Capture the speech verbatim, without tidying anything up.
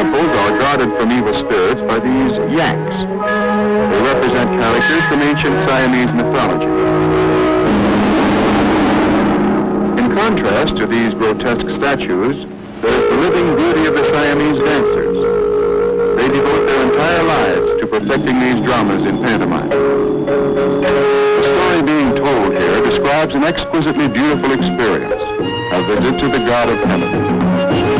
temples are guarded from evil spirits by these yaks. They represent characters from ancient Siamese mythology. In contrast to these grotesque statues, there is the living beauty of the Siamese dancers. They devote their entire lives to perfecting these dramas in pantomime. The story being told here describes an exquisitely beautiful experience, a visit to the God of Heaven.